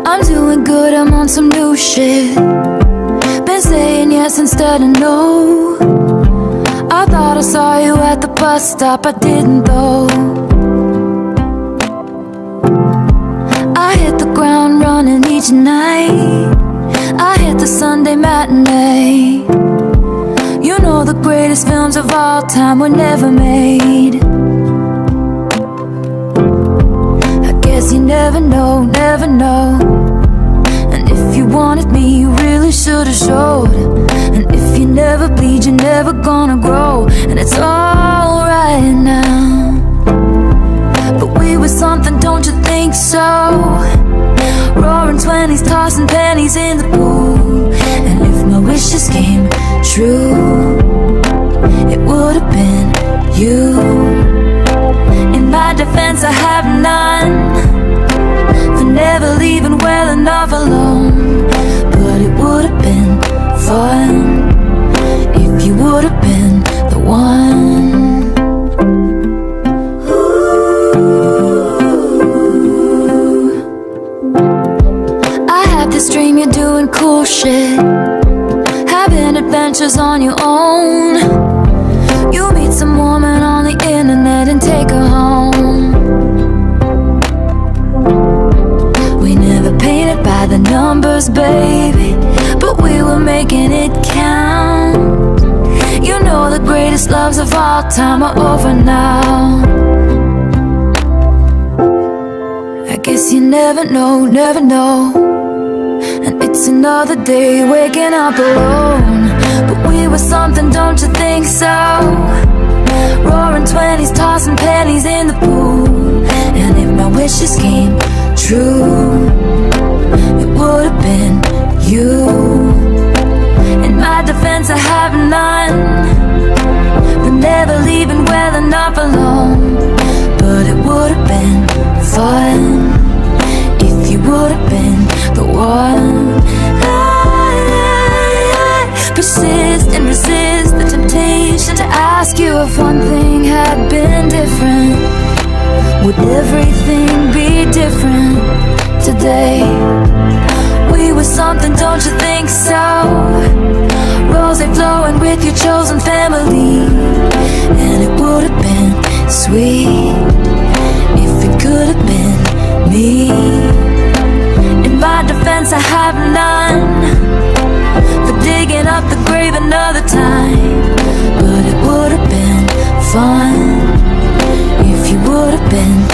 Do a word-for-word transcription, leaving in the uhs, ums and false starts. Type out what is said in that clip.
I'm doing good, I'm on some new shit. Been saying yes instead of no. I thought I saw you at the bus stop, I didn't though. I hit the ground running each night. I hit the Sunday matinee. You know the greatest films of all time were never made. I guess you never know, never know. And if you wanted me, you really should've showed. And if you never bleed, you're never gonna grow. And it's alright now. But we were something, don't you think so? Roaring twenties, tossing pennies in the pool. And if my wishes came true, it would've been you. In my defense, I have none for never leaving well enough alone. But it would've been fun if you would've been the one. This dream you're doing cool shit, having adventures on your own. You meet some woman on the internet and take her home. We never painted by the numbers, baby, but we were making it count. You know the greatest loves of all time are over now. I guess you never know, never know. And it's another day waking up alone. But we were something, don't you think so? Roaring twenties, tossing pennies in the pool. And if my wishes came true, it would've been you. In my defense, I have none for never leaving well enough alone. But it would've been fun if you would've been the one. I, I persist and resist the temptation to ask you if one thing had been different. Would everything be different today? We were something, don't you think so? Rose flowing with your chosen family. And it would have been sweet if it could have been me. In my defense, I have none for digging up the grave another time. But it would have been fun if you would have been